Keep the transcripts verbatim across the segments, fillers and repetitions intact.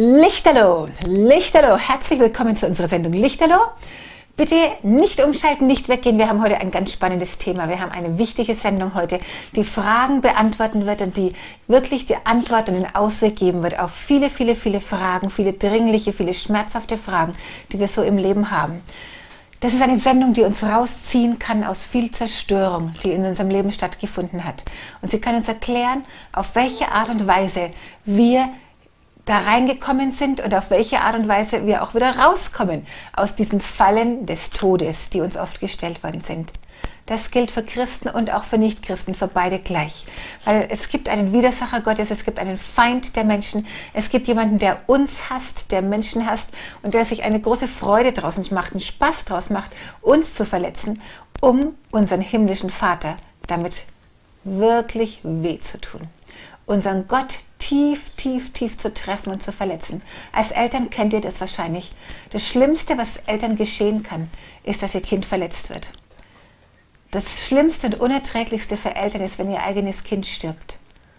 Lichterloh, Lichterloh, herzlich willkommen zu unserer Sendung Lichterloh. Bitte nicht umschalten, nicht weggehen, wir haben heute ein ganz spannendes Thema. Wir haben eine wichtige Sendung heute, die Fragen beantworten wird und die wirklich die Antwort und den Ausweg geben wird auf viele, viele, viele Fragen, viele dringliche, viele schmerzhafte Fragen, die wir so im Leben haben. Das ist eine Sendung, die uns rausziehen kann aus viel Zerstörung, die in unserem Leben stattgefunden hat. Und sie kann uns erklären, auf welche Art und Weise wir da reingekommen sind und auf welche Art und Weise wir auch wieder rauskommen aus diesen Fallen des Todes, die uns oft gestellt worden sind. Das gilt für Christen und auch für Nichtchristen, für beide gleich. Weil es gibt einen Widersacher Gottes, es gibt einen Feind der Menschen, es gibt jemanden, der uns hasst, der Menschen hasst und der sich eine große Freude draus macht, einen Spaß draus macht, uns zu verletzen, um unseren himmlischen Vater damit wirklich weh zu tun. Unseren Gott tief, tief, tief zu treffen und zu verletzen. Als Eltern kennt ihr das wahrscheinlich. Das Schlimmste, was Eltern geschehen kann, ist, dass ihr Kind verletzt wird. Das Schlimmste und Unerträglichste für Eltern ist, wenn ihr eigenes Kind stirbt.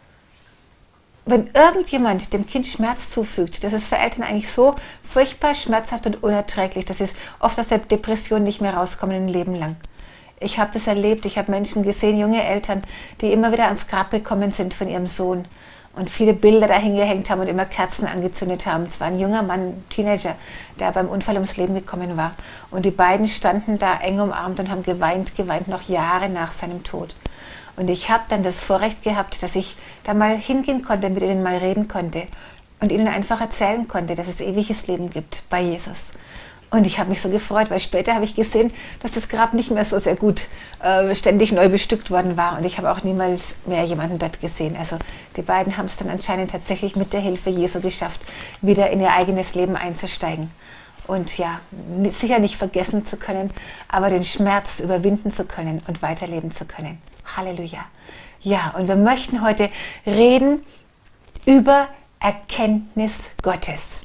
Wenn irgendjemand dem Kind Schmerz zufügt, das ist für Eltern eigentlich so furchtbar schmerzhaft und unerträglich, dass sie oft aus der Depression nicht mehr rauskommen ein Leben lang. Ich habe das erlebt, ich habe Menschen gesehen, junge Eltern, die immer wieder ans Grab gekommen sind von ihrem Sohn und viele Bilder dahin gehängt haben und immer Kerzen angezündet haben. Es war ein junger Mann, Teenager, der beim Unfall ums Leben gekommen war. Und die beiden standen da eng umarmt und haben geweint, geweint noch Jahre nach seinem Tod. Und ich habe dann das Vorrecht gehabt, dass ich da mal hingehen konnte, mit ihnen mal reden konnte und ihnen einfach erzählen konnte, dass es ewiges Leben gibt bei Jesus. Und ich habe mich so gefreut, weil später habe ich gesehen, dass das Grab nicht mehr so sehr gut äh, ständig neu bestückt worden war. Und ich habe auch niemals mehr jemanden dort gesehen. Also die beiden haben es dann anscheinend tatsächlich mit der Hilfe Jesu geschafft, wieder in ihr eigenes Leben einzusteigen. Und ja, sicher nicht vergessen zu können, aber den Schmerz überwinden zu können und weiterleben zu können. Halleluja. Ja, und wir möchten heute reden über Erkenntnis Gottes.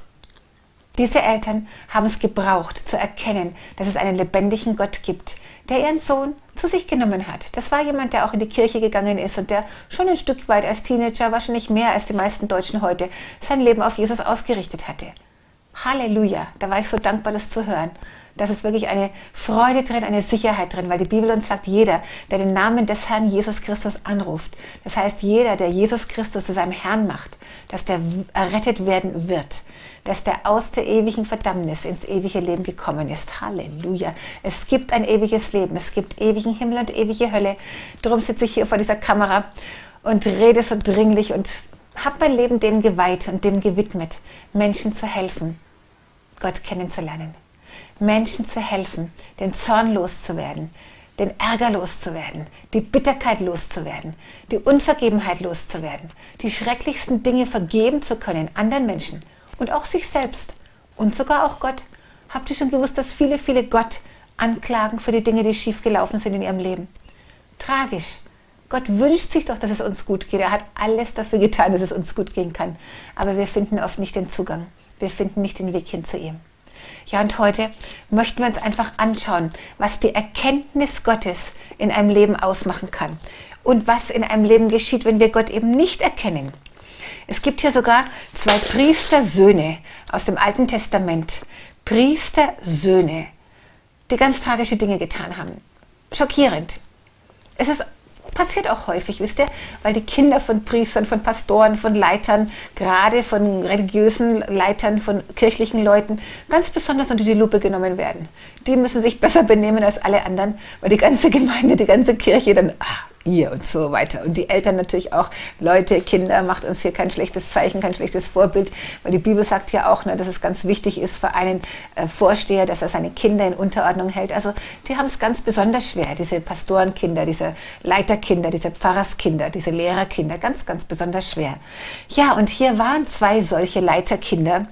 Diese Eltern haben es gebraucht, zu erkennen, dass es einen lebendigen Gott gibt, der ihren Sohn zu sich genommen hat. Das war jemand, der auch in die Kirche gegangen ist und der schon ein Stück weit als Teenager, wahrscheinlich mehr als die meisten Deutschen heute, sein Leben auf Jesus ausgerichtet hatte. Halleluja, da war ich so dankbar, das zu hören. Da ist wirklich eine Freude drin, eine Sicherheit drin, weil die Bibel uns sagt, jeder, der den Namen des Herrn Jesus Christus anruft, das heißt jeder, der Jesus Christus zu seinem Herrn macht, dass der errettet werden wird, dass der aus der ewigen Verdammnis ins ewige Leben gekommen ist. Halleluja. Es gibt ein ewiges Leben, es gibt ewigen Himmel und ewige Hölle. Darum sitze ich hier vor dieser Kamera und rede so dringlich und habe mein Leben dem geweiht und dem gewidmet, Menschen zu helfen, Gott kennenzulernen. Menschen zu helfen, den Zorn loszuwerden, den Ärger loszuwerden, die Bitterkeit loszuwerden, die Unvergebenheit loszuwerden, die schrecklichsten Dinge vergeben zu können anderen Menschen und auch sich selbst und sogar auch Gott. Habt ihr schon gewusst, dass viele, viele Gott anklagen für die Dinge, die schiefgelaufen sind in ihrem Leben? Tragisch. Gott wünscht sich doch, dass es uns gut geht. Er hat alles dafür getan, dass es uns gut gehen kann. Aber wir finden oft nicht den Zugang. Wir finden nicht den Weg hin zu ihm. Ja, und heute möchten wir uns einfach anschauen, was die Erkenntnis Gottes in einem Leben ausmachen kann und was in einem Leben geschieht, wenn wir Gott eben nicht erkennen. Es gibt hier sogar zwei Priestersöhne aus dem Alten Testament. Priestersöhne, die ganz tragische Dinge getan haben. Schockierend. Es ist passiert auch häufig, wisst ihr, weil die Kinder von Priestern, von Pastoren, von Leitern, gerade von religiösen Leitern, von kirchlichen Leuten, ganz besonders unter die Lupe genommen werden. Die müssen sich besser benehmen als alle anderen, weil die ganze Gemeinde, die ganze Kirche dann, ah, ihr und so weiter. Und die Eltern natürlich auch, Leute, Kinder, macht uns hier kein schlechtes Zeichen, kein schlechtes Vorbild, weil die Bibel sagt ja auch, ne, dass es ganz wichtig ist für einen äh, Vorsteher, dass er seine Kinder in Unterordnung hält. Also die haben es ganz besonders schwer, diese Pastorenkinder, diese Leiterkinder, diese Pfarrerskinder, diese Lehrerkinder, ganz, ganz besonders schwer. Ja, und hier waren zwei solche Leiterkinder,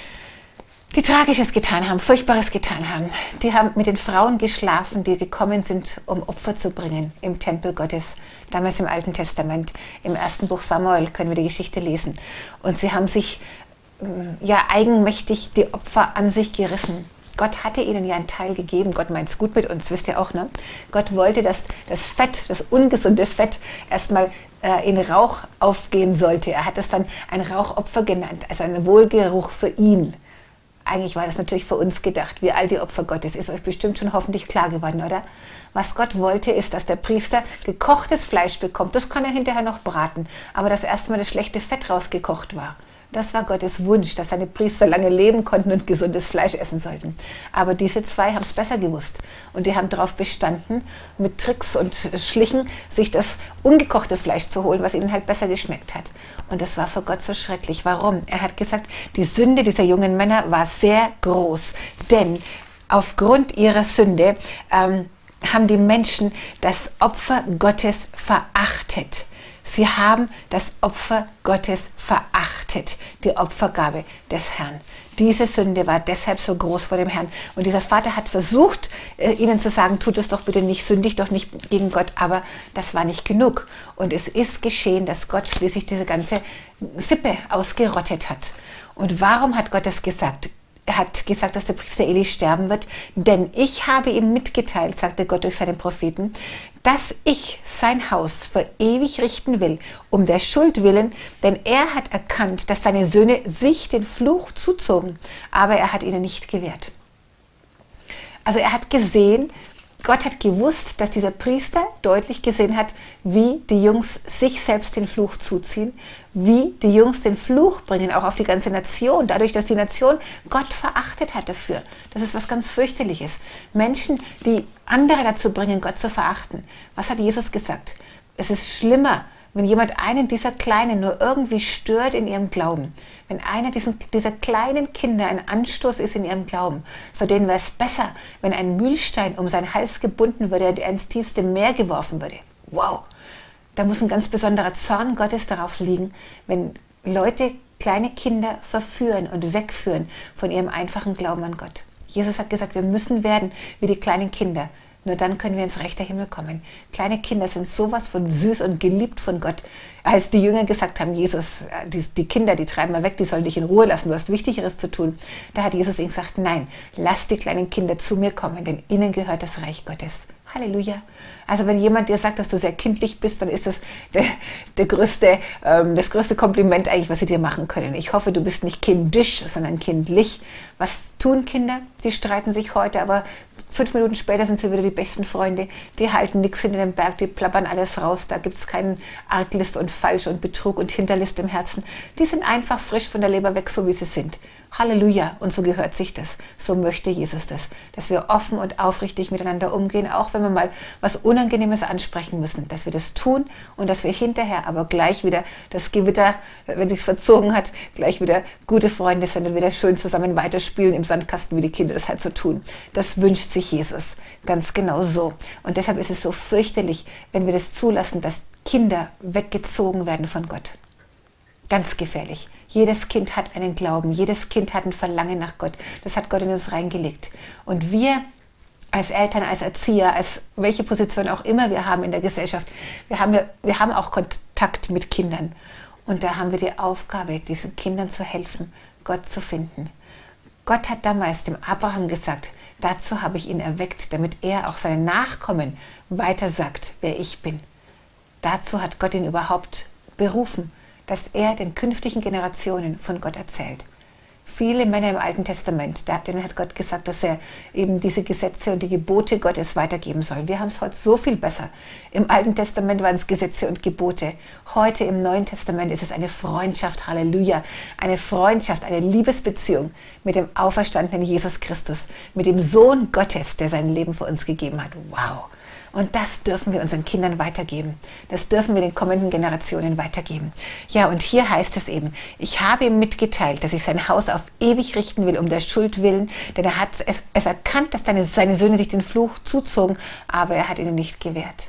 die Tragisches getan haben, Furchtbares getan haben. Die haben mit den Frauen geschlafen, die gekommen sind, um Opfer zu bringen im Tempel Gottes. Damals im Alten Testament, im ersten Buch Samuel können wir die Geschichte lesen. Und sie haben sich ja eigenmächtig die Opfer an sich gerissen. Gott hatte ihnen ja einen Teil gegeben. Gott meint es gut mit uns, wisst ihr auch, ne? Gott wollte, dass das Fett, das ungesunde Fett erstmal äh, in Rauch aufgehen sollte. Er hat es dann ein Rauchopfer genannt, also ein Wohlgeruch für ihn. Eigentlich war das natürlich für uns gedacht, wie all die Opfer Gottes. Ist euch bestimmt schon hoffentlich klar geworden, oder? Was Gott wollte, ist, dass der Priester gekochtes Fleisch bekommt. Das kann er hinterher noch braten. Aber dass erstmal das schlechte Fett rausgekocht war. Das war Gottes Wunsch, dass seine Priester lange leben konnten und gesundes Fleisch essen sollten. Aber diese zwei haben es besser gewusst. Und die haben darauf bestanden, mit Tricks und Schlichen sich das ungekochte Fleisch zu holen, was ihnen halt besser geschmeckt hat. Und das war für Gott so schrecklich. Warum? Er hat gesagt, die Sünde dieser jungen Männer war sehr groß. Denn aufgrund ihrer Sünde ähm, haben die Menschen das Opfer Gottes verachtet. Sie haben das Opfer Gottes verachtet, die Opfergabe des Herrn. Diese Sünde war deshalb so groß vor dem Herrn. Und dieser Vater hat versucht, ihnen zu sagen, tut es doch bitte nicht, sündigt doch nicht gegen Gott. Aber das war nicht genug. Und es ist geschehen, dass Gott schließlich diese ganze Sippe ausgerottet hat. Und warum hat Gott das gesagt? Er hat gesagt, dass der Priester Eli sterben wird, denn ich habe ihm mitgeteilt, sagte Gott durch seinen Propheten, dass ich sein Haus für ewig richten will, um der Schuld willen, denn er hat erkannt, dass seine Söhne sich den Fluch zuzogen, aber er hat ihnen nicht gewährt. Also er hat gesehen, Gott hat gewusst, dass dieser Priester deutlich gesehen hat, wie die Jungs sich selbst den Fluch zuziehen, wie die Jungs den Fluch bringen, auch auf die ganze Nation, dadurch, dass die Nation Gott verachtet hat dafür. Das ist was ganz fürchterliches. Menschen, die andere dazu bringen, Gott zu verachten. Was hat Jesus gesagt? Es ist schlimmer, wenn jemand einen dieser Kleinen nur irgendwie stört in ihrem Glauben, wenn einer diesen, dieser kleinen Kinder ein Anstoß ist in ihrem Glauben, für den wäre es besser, wenn ein Mühlstein um seinen Hals gebunden würde und er ins tiefste Meer geworfen würde. Wow, da muss ein ganz besonderer Zorn Gottes darauf liegen, wenn Leute kleine Kinder verführen und wegführen von ihrem einfachen Glauben an Gott. Jesus hat gesagt, wir müssen werden wie die kleinen Kinder. Nur dann können wir ins Reich der Himmel kommen. Kleine Kinder sind sowas von süß und geliebt von Gott. Als die Jünger gesagt haben, Jesus, die, die Kinder, die treiben wir weg, die sollen dich in Ruhe lassen, du hast Wichtigeres zu tun. Da hat Jesus ihnen gesagt, nein, lasst die kleinen Kinder zu mir kommen, denn ihnen gehört das Reich Gottes. Halleluja. Also wenn jemand dir sagt, dass du sehr kindlich bist, dann ist das der, der größte, ähm, das größte Kompliment eigentlich, was sie dir machen können. Ich hoffe, du bist nicht kindisch, sondern kindlich. Was tun Kinder? Die streiten sich heute, aber fünf Minuten später sind sie wieder die besten Freunde. Die halten nichts hinter dem Berg, die plappern alles raus. Da gibt es keinen Arglist und Falsch und Betrug und Hinterlist im Herzen. Die sind einfach frisch von der Leber weg, so wie sie sind. Halleluja. Und so gehört sich das. So möchte Jesus das. Dass wir offen und aufrichtig miteinander umgehen, auch wenn wir mal was Unangenehmes ansprechen müssen. Dass wir das tun und dass wir hinterher aber gleich wieder das Gewitter, wenn sich's verzogen hat, gleich wieder gute Freunde sind und wieder schön zusammen weiterspielen im Sandkasten, wie die Kinder das halt so tun. Das wünscht sich Jesus. Ganz genau so. Und deshalb ist es so fürchterlich, wenn wir das zulassen, dass Kinder weggezogen werden von Gott. Ganz gefährlich. Jedes Kind hat einen Glauben, jedes Kind hat ein Verlangen nach Gott. Das hat Gott in uns reingelegt. Und wir als Eltern, als Erzieher, als welche Position auch immer wir haben in der Gesellschaft, wir haben, ja, wir haben auch Kontakt mit Kindern. Und da haben wir die Aufgabe, diesen Kindern zu helfen, Gott zu finden. Gott hat damals dem Abraham gesagt, dazu habe ich ihn erweckt, damit er auch seinen Nachkommen weiter sagt, wer ich bin. Dazu hat Gott ihn überhaupt berufen, dass er den künftigen Generationen von Gott erzählt. Viele Männer im Alten Testament, denen hat Gott gesagt, dass er eben diese Gesetze und die Gebote Gottes weitergeben soll. Wir haben es heute so viel besser. Im Alten Testament waren es Gesetze und Gebote. Heute im Neuen Testament ist es eine Freundschaft, Halleluja, eine Freundschaft, eine Liebesbeziehung mit dem auferstandenen Jesus Christus, mit dem Sohn Gottes, der sein Leben für uns gegeben hat. Wow! Und das dürfen wir unseren Kindern weitergeben. Das dürfen wir den kommenden Generationen weitergeben. Ja, und hier heißt es eben, ich habe ihm mitgeteilt, dass ich sein Haus auf ewig richten will, um der Schuld willen, denn er hat es, es erkannt, dass deine, seine Söhne sich den Fluch zuzogen, aber er hat ihnen nicht gewährt.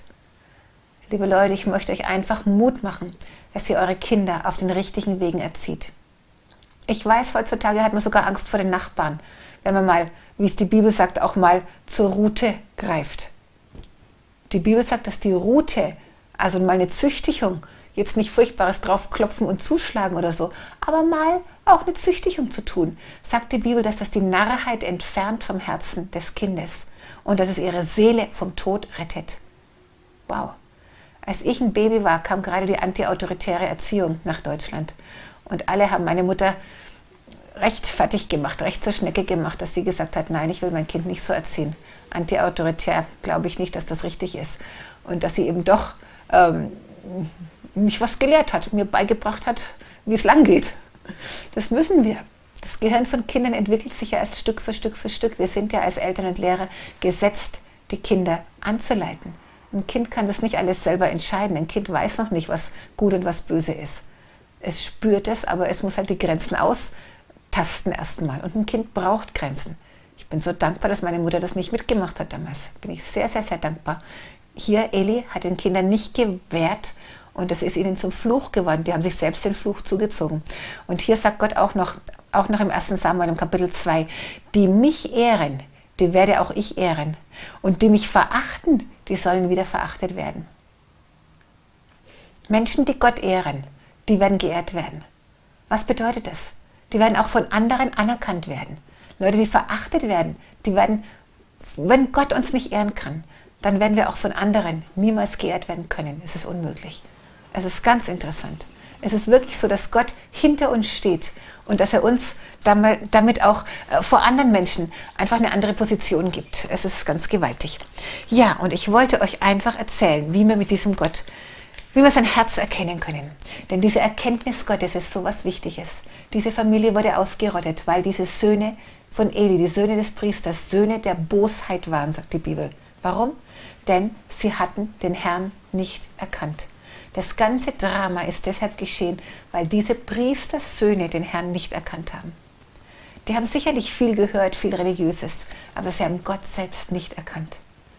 Liebe Leute, ich möchte euch einfach Mut machen, dass ihr eure Kinder auf den richtigen Wegen erzieht. Ich weiß, heutzutage hat man sogar Angst vor den Nachbarn, wenn man mal, wie es die Bibel sagt, auch mal zur Rute greift. Die Bibel sagt, dass die Rute, also mal eine Züchtigung, Jetzt nicht Furchtbares draufklopfen und zuschlagen oder so, aber mal auch eine Züchtigung zu tun. Sagt die Bibel, dass das die Narrheit entfernt vom Herzen des Kindes und dass es ihre Seele vom Tod rettet. Wow. Als ich ein Baby war, kam gerade die antiautoritäre Erziehung nach Deutschland. Und alle haben meine Mutter recht fertig gemacht, recht zur Schnecke gemacht, dass sie gesagt hat, nein, ich will mein Kind nicht so erziehen. Antiautoritär glaube ich nicht, dass das richtig ist. Und dass sie eben doch ähm, mich was gelehrt hat, mir beigebracht hat, wie es lang geht. Das müssen wir. Das Gehirn von Kindern entwickelt sich ja erst Stück für Stück für Stück. Wir sind ja als Eltern und Lehrer gesetzt, die Kinder anzuleiten. Ein Kind kann das nicht alles selber entscheiden. Ein Kind weiß noch nicht, was gut und was böse ist. Es spürt es, aber es muss halt die Grenzen austasten erstmal. Und ein Kind braucht Grenzen. Ich bin so dankbar, dass meine Mutter das nicht mitgemacht hat damals. Bin ich sehr, sehr, sehr dankbar. Hier, Eli hat den Kindern nicht gewährt und das ist ihnen zum Fluch geworden. Die haben sich selbst den Fluch zugezogen. Und hier sagt Gott auch noch, auch noch im ersten Samuel, im Kapitel zwei, die mich ehren, die werde auch ich ehren. Und die mich verachten, die sollen wieder verachtet werden. Menschen, die Gott ehren, die werden geehrt werden. Was bedeutet das? Die werden auch von anderen anerkannt werden. Leute, die verachtet werden, die werden, wenn Gott uns nicht ehren kann, dann werden wir auch von anderen niemals geehrt werden können. Es ist unmöglich. Es ist ganz interessant. Es ist wirklich so, dass Gott hinter uns steht und dass er uns damit auch vor anderen Menschen einfach eine andere Position gibt. Es ist ganz gewaltig. Ja, und ich wollte euch einfach erzählen, wie wir mit diesem Gott, wie wir sein Herz erkennen können. Denn diese Erkenntnis Gottes ist so was Wichtiges. Diese Familie wurde ausgerottet, weil diese Söhne von Eli, die Söhne des Priesters, Söhne der Bosheit waren, sagt die Bibel. Warum? Denn sie hatten den Herrn nicht erkannt. Das ganze Drama ist deshalb geschehen, weil diese Priestersöhne den Herrn nicht erkannt haben. Die haben sicherlich viel gehört, viel Religiöses, aber sie haben Gott selbst nicht erkannt.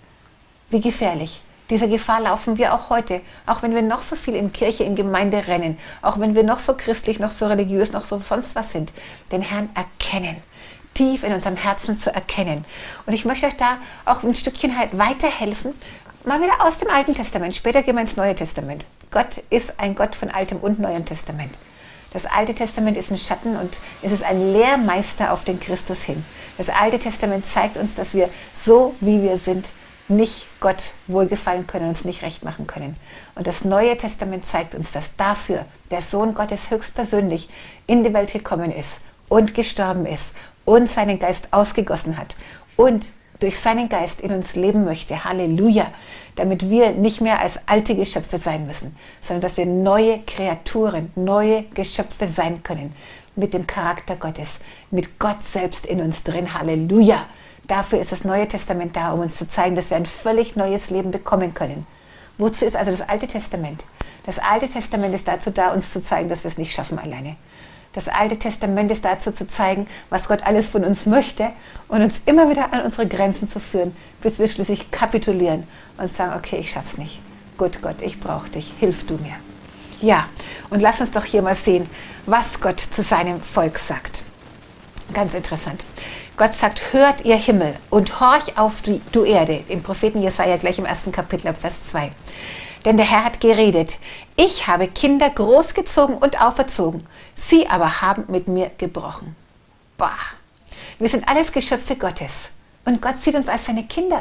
Wie gefährlich. Dieser Gefahr laufen wir auch heute, auch wenn wir noch so viel in Kirche, in Gemeinde rennen, auch wenn wir noch so christlich, noch so religiös, noch so sonst was sind, den Herrn erkennen. Tief in unserem Herzen zu erkennen. Und ich möchte euch da auch ein Stückchen halt weiterhelfen, mal wieder aus dem Alten Testament. Später gehen wir ins Neue Testament. Gott ist ein Gott von Altem und Neuem Testament. Das Alte Testament ist ein Schatten und es ist ein Lehrmeister auf den Christus hin. Das Alte Testament zeigt uns, dass wir so, wie wir sind, nicht Gott wohlgefallen können, uns nicht recht machen können. Und das Neue Testament zeigt uns, dass dafür der Sohn Gottes höchstpersönlich in die Welt gekommen ist und gestorben ist und seinen Geist ausgegossen hat und durch seinen Geist in uns leben möchte. Halleluja! Damit wir nicht mehr als alte Geschöpfe sein müssen, sondern dass wir neue Kreaturen, neue Geschöpfe sein können. Mit dem Charakter Gottes, mit Gott selbst in uns drin. Halleluja! Dafür ist das Neue Testament da, um uns zu zeigen, dass wir ein völlig neues Leben bekommen können. Wozu ist also das Alte Testament? Das Alte Testament ist dazu da, uns zu zeigen, dass wir es nicht schaffen alleine. Das Alte Testament ist dazu zu zeigen, was Gott alles von uns möchte und uns immer wieder an unsere Grenzen zu führen, bis wir schließlich kapitulieren und sagen, okay, ich schaff's nicht. Gut, Gott, ich brauche dich, hilf du mir. Ja, und lass uns doch hier mal sehen, was Gott zu seinem Volk sagt. Ganz interessant. Gott sagt, hört ihr Himmel und horch auf die, du Erde, im Propheten Jesaja gleich im ersten Kapitel, ab Vers zwei. Denn der Herr hat geredet, ich habe Kinder großgezogen und auferzogen, sie aber haben mit mir gebrochen. Bah. Wir sind alles Geschöpfe Gottes und Gott sieht uns als seine Kinder.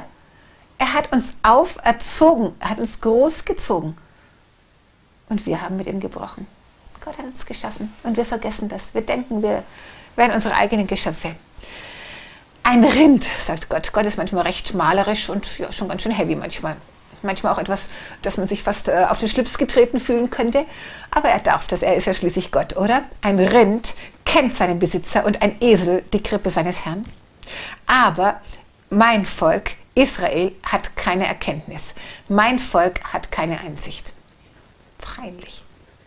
Er hat uns auferzogen, er hat uns großgezogen und wir haben mit ihm gebrochen. Gott hat uns geschaffen und wir vergessen das. Wir denken, wir wären unsere eigenen Geschöpfe. Ein Rind, sagt Gott. Gott ist manchmal recht malerisch und ja, schon ganz schön heavy manchmal. Manchmal auch etwas, dass man sich fast äh, auf den Schlips getreten fühlen könnte. Aber er darf das, er ist ja schließlich Gott, oder? Ein Rind kennt seinen Besitzer und ein Esel die Krippe seines Herrn. Aber mein Volk, Israel, hat keine Erkenntnis. Mein Volk hat keine Einsicht. Peinlich.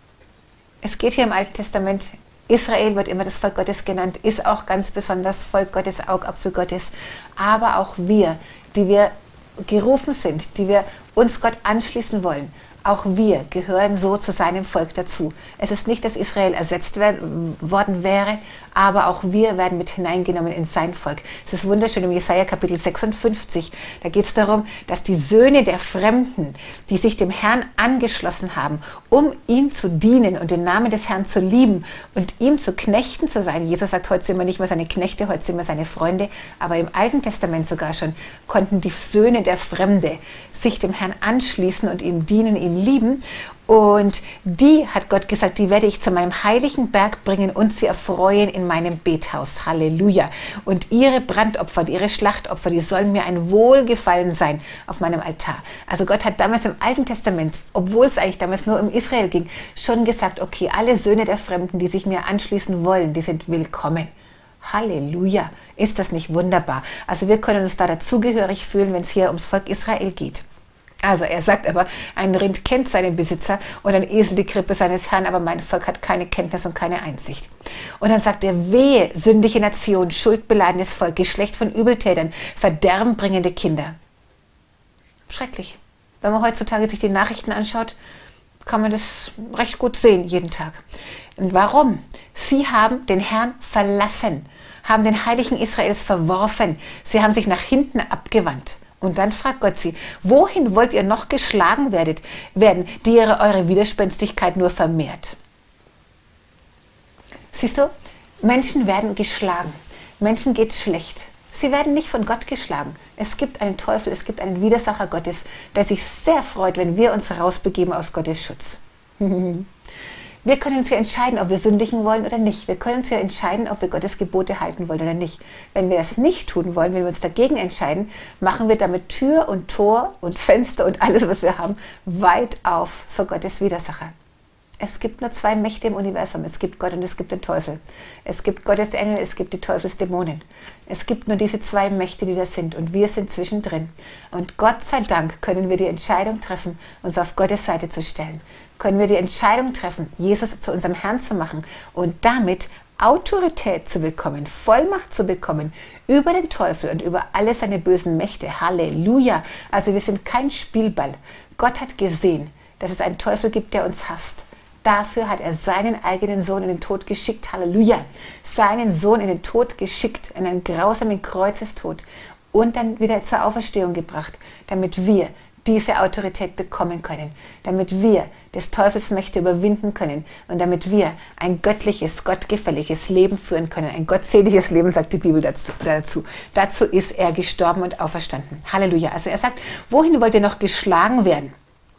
Es geht hier im Alten Testament, Israel wird immer das Volk Gottes genannt, ist auch ganz besonders Volk Gottes, Augapfel Gottes. Aber auch wir, die wir gerufen sind, die wir uns Gott anschließen wollen, Auch wir gehören so zu seinem Volk dazu. Es ist nicht, dass Israel ersetzt werden, worden wäre, aber auch wir werden mit hineingenommen in sein Volk. Es ist wunderschön im Jesaja Kapitel sechsundfünfzig. Da geht es darum, dass die Söhne der Fremden, die sich dem Herrn angeschlossen haben, um ihm zu dienen und den Namen des Herrn zu lieben und ihm zu Knechten zu sein. Jesus sagt, heute sind wir nicht mehr seine Knechte, heute sind wir seine Freunde. Aber im Alten Testament sogar schon konnten die Söhne der Fremde sich dem Herrn anschließen und ihm dienen, ihn lieben. Und die, hat Gott gesagt, die werde ich zu meinem heiligen Berg bringen und sie erfreuen in meinem Bethaus. Halleluja. Und ihre Brandopfer, ihre Schlachtopfer, die sollen mir ein Wohlgefallen sein auf meinem Altar. Also Gott hat damals im Alten Testament, obwohl es eigentlich damals nur um Israel ging, schon gesagt, okay, alle Söhne der Fremden, die sich mir anschließen wollen, die sind willkommen. Halleluja. Ist das nicht wunderbar? Also wir können uns da dazugehörig fühlen, wenn es hier ums Volk Israel geht. Also er sagt aber, ein Rind kennt seinen Besitzer und ein Esel die Krippe seines Herrn, aber mein Volk hat keine Kenntnis und keine Einsicht. Und dann sagt er, wehe, sündige Nation, schuldbeladenes Volk, Geschlecht von Übeltätern, verderbenbringende Kinder. Schrecklich. Wenn man heutzutage sich die Nachrichten anschaut, kann man das recht gut sehen, jeden Tag. Und warum? Sie haben den Herrn verlassen, haben den Heiligen Israels verworfen. Sie haben sich nach hinten abgewandt. Und dann fragt Gott sie, wohin wollt ihr noch geschlagen werdet, werden, die ihre, eure Widerspenstigkeit nur vermehrt? Siehst du, Menschen werden geschlagen. Menschen geht schlecht. Sie werden nicht von Gott geschlagen. Es gibt einen Teufel, es gibt einen Widersacher Gottes, der sich sehr freut, wenn wir uns rausbegeben aus Gottes Schutz. Wir können uns ja entscheiden, ob wir sündigen wollen oder nicht. Wir können uns ja entscheiden, ob wir Gottes Gebote halten wollen oder nicht. Wenn wir das nicht tun wollen, wenn wir uns dagegen entscheiden, machen wir damit Tür und Tor und Fenster und alles, was wir haben, weit auf für Gottes Widersacher. Es gibt nur zwei Mächte im Universum. Es gibt Gott und es gibt den Teufel. Es gibt Gottes Engel, es gibt die Teufelsdämonen. Es gibt nur diese zwei Mächte, die da sind. Und wir sind zwischendrin. Und Gott sei Dank können wir die Entscheidung treffen, uns auf Gottes Seite zu stellen. Können wir die Entscheidung treffen, Jesus zu unserem Herrn zu machen und damit Autorität zu bekommen, Vollmacht zu bekommen über den Teufel und über alle seine bösen Mächte. Halleluja! Also wir sind kein Spielball. Gott hat gesehen, dass es einen Teufel gibt, der uns hasst. Dafür hat er seinen eigenen Sohn in den Tod geschickt. Halleluja! Seinen Sohn in den Tod geschickt, in einen grausamen Kreuzestod und dann wieder zur Auferstehung gebracht, damit wir diese Autorität bekommen können, damit wir des Teufels Mächte überwinden können und damit wir ein göttliches, gottgefälliges Leben führen können. Ein gottseliges Leben, sagt die Bibel dazu. Dazu, dazu ist er gestorben und auferstanden. Halleluja! Also er sagt, wohin wollt ihr noch geschlagen werden,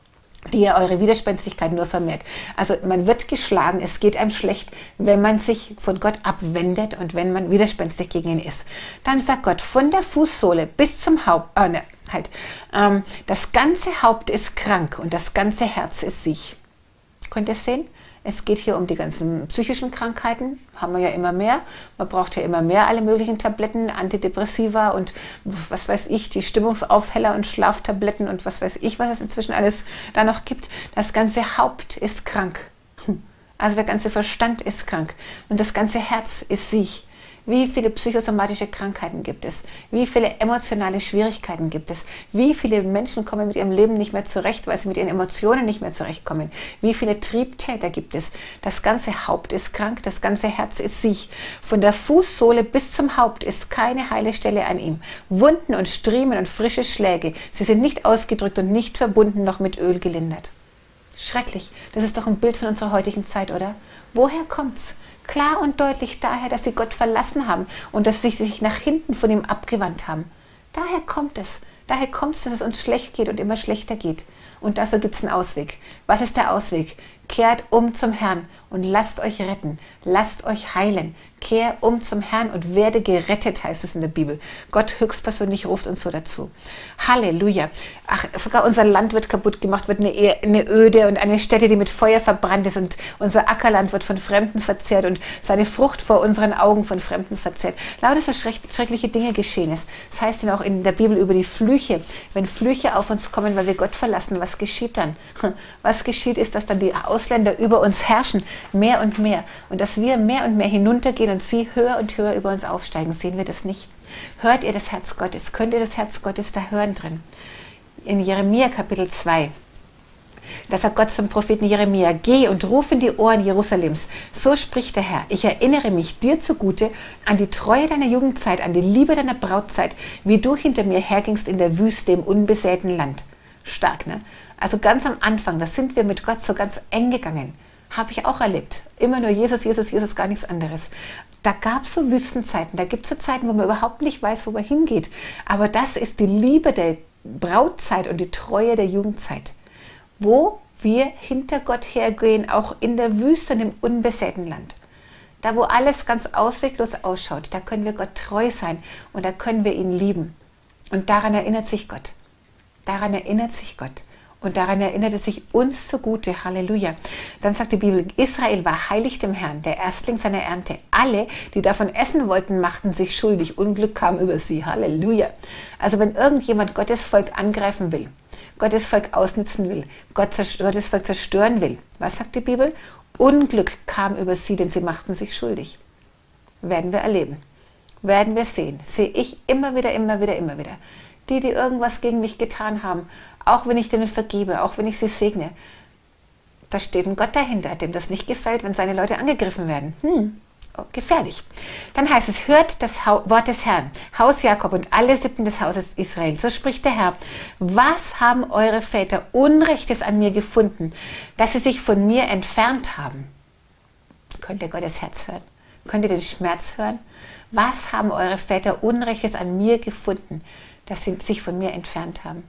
die ihr eure Widerspenstigkeit nur vermehrt? Also man wird geschlagen, es geht einem schlecht, wenn man sich von Gott abwendet und wenn man widerspenstig gegen ihn ist. Dann sagt Gott, von der Fußsohle bis zum Haupt, äh, ne, halt, ähm, das ganze Haupt ist krank und das ganze Herz ist siech. Könnt ihr es sehen? Es geht hier um die ganzen psychischen Krankheiten, haben wir ja immer mehr. Man braucht ja immer mehr alle möglichen Tabletten, Antidepressiva und was weiß ich, die Stimmungsaufheller und Schlaftabletten und was weiß ich, was es inzwischen alles da noch gibt. Das ganze Haupt ist krank. Also der ganze Verstand ist krank und das ganze Herz ist siech. Wie viele psychosomatische Krankheiten gibt es? Wie viele emotionale Schwierigkeiten gibt es? Wie viele Menschen kommen mit ihrem Leben nicht mehr zurecht, weil sie mit ihren Emotionen nicht mehr zurechtkommen? Wie viele Triebtäter gibt es? Das ganze Haupt ist krank, das ganze Herz ist siech. Von der Fußsohle bis zum Haupt ist keine heile Stelle an ihm. Wunden und Striemen und frische Schläge, sie sind nicht ausgedrückt und nicht verbunden, noch mit Öl gelindert. Schrecklich, das ist doch ein Bild von unserer heutigen Zeit, oder? Woher kommt's? Klar und deutlich daher, dass sie Gott verlassen haben und dass sie sich nach hinten von ihm abgewandt haben. Daher kommt es. Daher kommt es, dass es uns schlecht geht und immer schlechter geht. Und dafür gibt es einen Ausweg. Was ist der Ausweg? Kehrt um zum Herrn und lasst euch retten. Lasst euch heilen. Kehr um zum Herrn und werde gerettet, heißt es in der Bibel. Gott höchstpersönlich ruft uns so dazu. Halleluja. Ach, sogar unser Land wird kaputt gemacht, wird eine, eine Öde und eine Stätte, die mit Feuer verbrannt ist und unser Ackerland wird von Fremden verzehrt und seine Frucht vor unseren Augen von Fremden verzehrt. Lauter so schreckliche Dinge geschehen ist. Das heißt dann auch in der Bibel über die Flüche. Wenn Flüche auf uns kommen, weil wir Gott verlassen, was geschieht dann? Was geschieht ist, dass dann die Ausländer über uns herrschen, mehr und mehr. Und dass wir mehr und mehr hinuntergehen und sie höher und höher über uns aufsteigen. Sehen wir das nicht? Hört ihr das Herz Gottes? Könnt ihr das Herz Gottes da hören drin? In Jeremia Kapitel zwei. Da sagt Gott zum Propheten Jeremia, geh und ruf in die Ohren Jerusalems. So spricht der Herr, ich erinnere mich dir zugute an die Treue deiner Jugendzeit, an die Liebe deiner Brautzeit, wie du hinter mir hergingst in der Wüste im unbesäten Land. Stark, ne? Also ganz am Anfang, da sind wir mit Gott so ganz eng gegangen. Habe ich auch erlebt. Immer nur Jesus, Jesus, Jesus, gar nichts anderes. Da gab es so Wüstenzeiten, da gibt es so Zeiten, wo man überhaupt nicht weiß, wo man hingeht. Aber das ist die Liebe der Brautzeit und die Treue der Jugendzeit, wo wir hinter Gott hergehen, auch in der Wüste und im unbesäten Land. Da, wo alles ganz ausweglos ausschaut, da können wir Gott treu sein und da können wir ihn lieben. Und daran erinnert sich Gott. Daran erinnert sich Gott. Und daran erinnert es sich uns zugute. Halleluja. Dann sagt die Bibel, Israel war heilig dem Herrn, der Erstling seiner Ernte. Alle, die davon essen wollten, machten sich schuldig. Unglück kam über sie. Halleluja. Also wenn irgendjemand Gottes Volk angreifen will, Gottes Volk ausnutzen will, Gott Gottes Volk zerstören will, was sagt die Bibel? Unglück kam über sie, denn sie machten sich schuldig. Werden wir erleben. Werden wir sehen. Sehe ich immer wieder, immer wieder, immer wieder. Die, die irgendwas gegen mich getan haben, auch wenn ich denen vergebe, auch wenn ich sie segne, da steht ein Gott dahinter, dem das nicht gefällt, wenn seine Leute angegriffen werden. Hm, oh, gefährlich. Dann heißt es, hört das Wort des Herrn, Haus Jakob und alle Sippen des Hauses Israel. So spricht der Herr, was haben eure Väter Unrechtes an mir gefunden, dass sie sich von mir entfernt haben? Könnt ihr Gottes Herz hören? Könnt ihr den Schmerz hören? Was haben eure Väter Unrechtes an mir gefunden, dass sie sich von mir entfernt haben?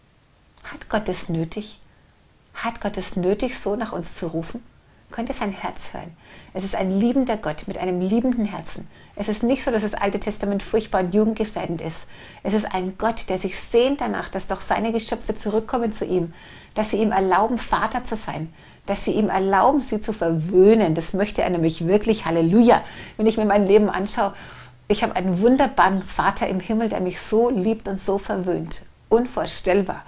Hat Gott es nötig? Hat Gott es nötig, so nach uns zu rufen? Könnt ihr sein Herz hören? Es ist ein liebender Gott mit einem liebenden Herzen. Es ist nicht so, dass das Alte Testament furchtbar und jugendgefährdend ist. Es ist ein Gott, der sich sehnt danach, dass doch seine Geschöpfe zurückkommen zu ihm, dass sie ihm erlauben, Vater zu sein, dass sie ihm erlauben, sie zu verwöhnen. Das möchte er nämlich wirklich. Halleluja! Wenn ich mir mein Leben anschaue, ich habe einen wunderbaren Vater im Himmel, der mich so liebt und so verwöhnt. Unvorstellbar.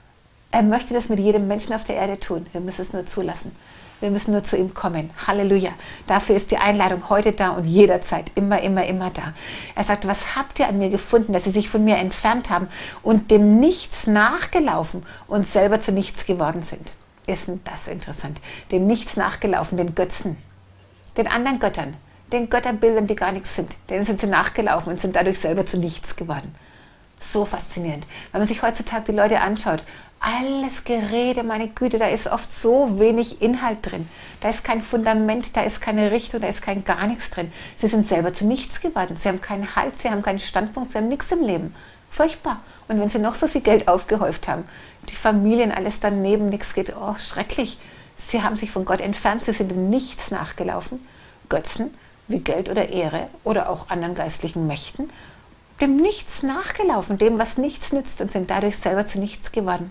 Er möchte das mit jedem Menschen auf der Erde tun. Wir müssen es nur zulassen. Wir müssen nur zu ihm kommen. Halleluja. Dafür ist die Einladung heute da und jederzeit, immer, immer, immer da. Er sagt, was habt ihr an mir gefunden, dass sie sich von mir entfernt haben und dem Nichts nachgelaufen und selber zu nichts geworden sind? Ist denn das interessant? Dem Nichts nachgelaufen, den Götzen, den anderen Göttern, den Götterbildern, die gar nichts sind. Denen sind sie nachgelaufen und sind dadurch selber zu nichts geworden. So faszinierend. Wenn man sich heutzutage die Leute anschaut, alles Gerede, meine Güte, da ist oft so wenig Inhalt drin. Da ist kein Fundament, da ist keine Richtung, da ist kein gar nichts drin. Sie sind selber zu nichts geworden. Sie haben keinen Halt, sie haben keinen Standpunkt, sie haben nichts im Leben. Furchtbar. Und wenn sie noch so viel Geld aufgehäuft haben, die Familien, alles daneben, nichts geht, oh, schrecklich. Sie haben sich von Gott entfernt, sie sind dem Nichts nachgelaufen. Götzen wie Geld oder Ehre oder auch anderen geistlichen Mächten, dem Nichts nachgelaufen, dem, was nichts nützt und sind dadurch selber zu nichts geworden.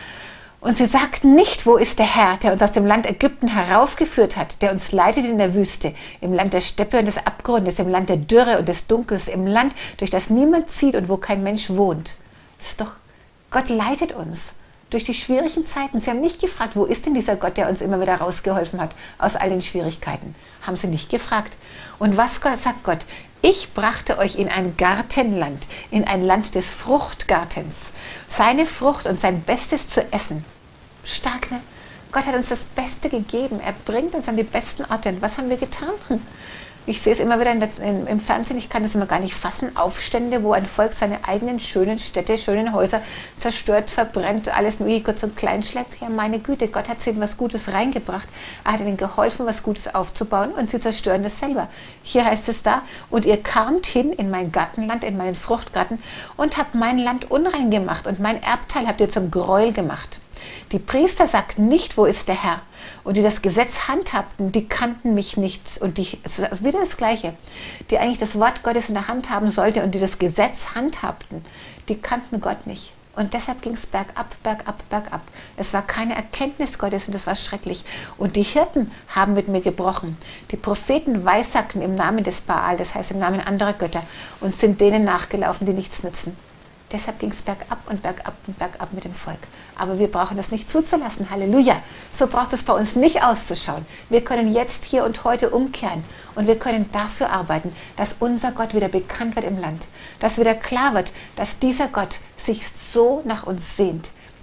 Und sie sagten nicht, wo ist der Herr, der uns aus dem Land Ägypten heraufgeführt hat, der uns leitet in der Wüste, im Land der Steppe und des Abgrundes, im Land der Dürre und des Dunkels, im Land, durch das niemand zieht und wo kein Mensch wohnt. Das ist doch, Gott leitet uns durch die schwierigen Zeiten. Sie haben nicht gefragt, wo ist denn dieser Gott, der uns immer wieder rausgeholfen hat aus all den Schwierigkeiten. Haben sie nicht gefragt. Und was sagt Gott? Ich brachte euch in ein Gartenland, in ein Land des Fruchtgartens. Seine Frucht und sein Bestes zu essen. Stark, ne? Gott hat uns das Beste gegeben. Er bringt uns an die besten Orte. Und was haben wir getan? Hm. Ich sehe es immer wieder in der, in, im Fernsehen, ich kann das immer gar nicht fassen. Aufstände, wo ein Volk seine eigenen schönen Städte, schönen Häuser zerstört, verbrennt, alles nur kurz und klein schlägt. Ja, meine Güte, Gott hat ihnen was Gutes reingebracht. Er hat ihnen geholfen, was Gutes aufzubauen und sie zerstören das selber. Hier heißt es da, und ihr kamt hin in mein Gartenland, in meinen Fruchtgarten und habt mein Land unrein gemacht und mein Erbteil habt ihr zum Gräuel gemacht. Die Priester sagten nicht, wo ist der Herr? Und die das Gesetz handhabten, die kannten mich nicht. Und die, es ist wieder das Gleiche, die eigentlich das Wort Gottes in der Hand haben sollte und die das Gesetz handhabten, die kannten Gott nicht. Und deshalb ging es bergab, bergab, bergab. Es war keine Erkenntnis Gottes und das war schrecklich. Und die Hirten haben mit mir gebrochen. Die Propheten weissagten im Namen des Baal, das heißt im Namen anderer Götter, und sind denen nachgelaufen, die nichts nützen. Deshalb ging es bergab und bergab und bergab mit dem Volk. Aber wir brauchen das nicht zuzulassen. Halleluja. So braucht es bei uns nicht auszuschauen. Wir können jetzt, hier und heute umkehren. Und wir können dafür arbeiten, dass unser Gott wieder bekannt wird im Land. Dass wieder klar wird, dass dieser Gott sich so nach uns sehnt.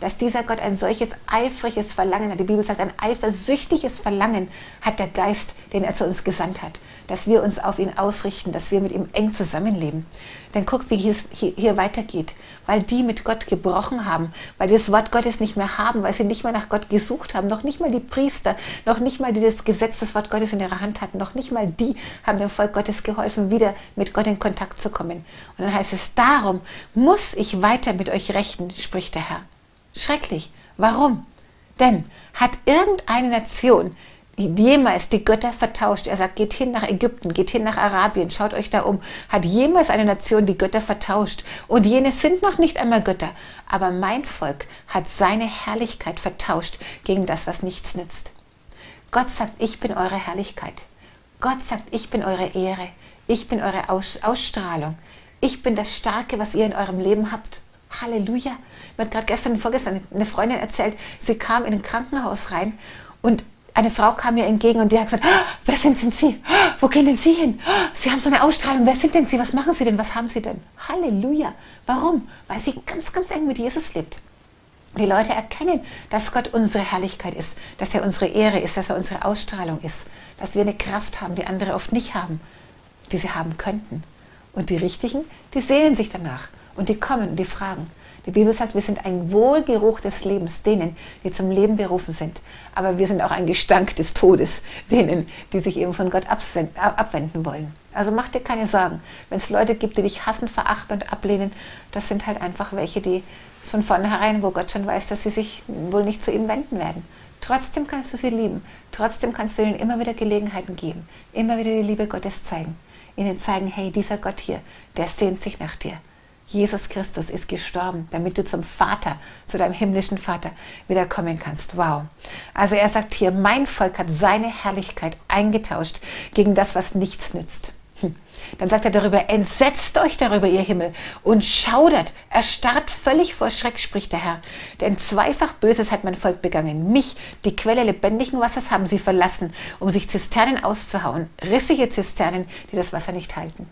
dass dieser Gott ein solches eifriges Verlangen hat. Die Bibel sagt, ein eifersüchtiges Verlangen hat der Geist, den er zu uns gesandt hat, dass wir uns auf ihn ausrichten, dass wir mit ihm eng zusammenleben. Denn guck, wie es hier, hier weitergeht. Weil die mit Gott gebrochen haben, weil die das Wort Gottes nicht mehr haben, weil sie nicht mehr nach Gott gesucht haben, noch nicht mal die Priester, noch nicht mal die das Gesetz, das Wort Gottes in ihrer Hand hatten, noch nicht mal die haben dem Volk Gottes geholfen, wieder mit Gott in Kontakt zu kommen. Und dann heißt es, darum muss ich weiter mit euch rechten, spricht der Herr. Schrecklich. Warum? Denn hat irgendeine Nation jemals die Götter vertauscht? Er sagt, geht hin nach Ägypten, geht hin nach Arabien, schaut euch da um. Hat jemals eine Nation die Götter vertauscht? Und jene sind noch nicht einmal Götter. Aber mein Volk hat seine Herrlichkeit vertauscht gegen das, was nichts nützt. Gott sagt, ich bin eure Herrlichkeit. Gott sagt, ich bin eure Ehre. Ich bin eure Aus- Ausstrahlung. Ich bin das Starke, was ihr in eurem Leben habt. Halleluja. Mir hat gerade gestern, vorgestern eine Freundin erzählt, sie kam in ein Krankenhaus rein und eine Frau kam mir entgegen und die hat gesagt, oh, wer sind denn Sie? Oh, wo gehen denn Sie hin? Oh, Sie haben so eine Ausstrahlung. Wer sind denn Sie? Was machen Sie denn? Was haben Sie denn? Halleluja. Warum? Weil sie ganz, ganz eng mit Jesus lebt. Die Leute erkennen, dass Gott unsere Herrlichkeit ist, dass er unsere Ehre ist, dass er unsere Ausstrahlung ist, dass wir eine Kraft haben, die andere oft nicht haben, die sie haben könnten. Und die Richtigen, die sehnen sich danach und die kommen und die fragen. Die Bibel sagt, wir sind ein Wohlgeruch des Lebens denen, die zum Leben berufen sind. Aber wir sind auch ein Gestank des Todes denen, die sich eben von Gott abwenden wollen. Also mach dir keine Sorgen. Wenn es Leute gibt, die dich hassen, verachten und ablehnen, das sind halt einfach welche, die von vornherein, wo Gott schon weiß, dass sie sich wohl nicht zu ihm wenden werden. Trotzdem kannst du sie lieben. Trotzdem kannst du ihnen immer wieder Gelegenheiten geben. Immer wieder die Liebe Gottes zeigen. Ihnen zeigen, hey, dieser Gott hier, der sehnt sich nach dir. Jesus Christus ist gestorben, damit du zum Vater, zu deinem himmlischen Vater wieder kommen kannst. Wow. Also er sagt hier, mein Volk hat seine Herrlichkeit eingetauscht gegen das, was nichts nützt. Hm. Dann sagt er darüber, entsetzt euch darüber, ihr Himmel, und schaudert, erstarrt völlig vor Schreck, spricht der Herr. Denn zweifach Böses hat mein Volk begangen. Mich, die Quelle lebendigen Wassers, haben sie verlassen, um sich Zisternen auszuhauen. Rissige Zisternen, die das Wasser nicht halten.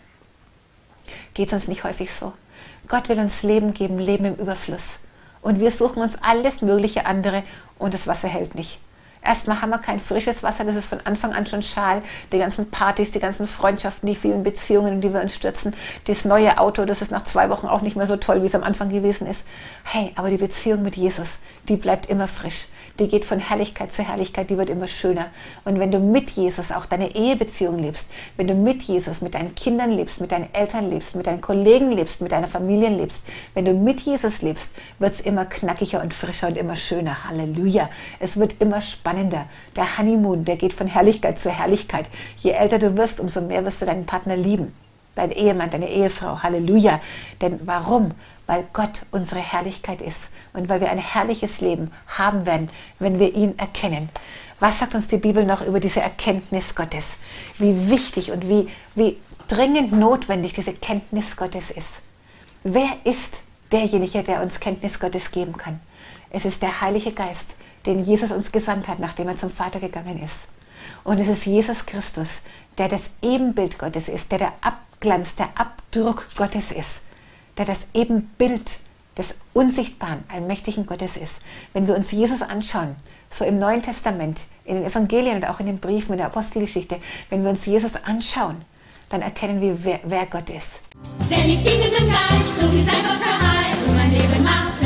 Geht uns nicht häufig so? Gott will uns Leben geben, Leben im Überfluss. Und wir suchen uns alles mögliche andere und das Wasser hält nicht. Erstmal haben wir kein frisches Wasser, das ist von Anfang an schon schal. Die ganzen Partys, die ganzen Freundschaften, die vielen Beziehungen, in die wir uns stürzen. Das neue Auto, das ist nach zwei Wochen auch nicht mehr so toll, wie es am Anfang gewesen ist. Hey, aber die Beziehung mit Jesus, die bleibt immer frisch. Die geht von Herrlichkeit zu Herrlichkeit, die wird immer schöner. Und wenn du mit Jesus auch deine Ehebeziehung lebst, wenn du mit Jesus, mit deinen Kindern lebst, mit deinen Eltern lebst, mit deinen Kollegen lebst, mit deiner Familie lebst, wenn du mit Jesus lebst, wird es immer knackiger und frischer und immer schöner. Halleluja. Es wird immer spannender. Der Honeymoon, der geht von Herrlichkeit zu Herrlichkeit. Je älter du wirst, umso mehr wirst du deinen Partner lieben. Dein Ehemann, deine Ehefrau. Halleluja. Denn warum? Weil Gott unsere Herrlichkeit ist und weil wir ein herrliches Leben haben werden, wenn wir ihn erkennen. Was sagt uns die Bibel noch über diese Erkenntnis Gottes? Wie wichtig und wie, wie dringend notwendig diese Kenntnis Gottes ist. Wer ist derjenige, der uns Kenntnis Gottes geben kann? Es ist der Heilige Geist, den Jesus uns gesandt hat, nachdem er zum Vater gegangen ist. Und es ist Jesus Christus, der das Ebenbild Gottes ist, der der Abglanz, der Abdruck Gottes ist, der das Ebenbild des unsichtbaren, allmächtigen Gottes ist. Wenn wir uns Jesus anschauen, so im Neuen Testament, in den Evangelien und auch in den Briefen, in der Apostelgeschichte, wenn wir uns Jesus anschauen, dann erkennen wir, wer, wer Gott ist. Denn ich diene dem Geist, so wie sein Gott verheißt, und mein Leben macht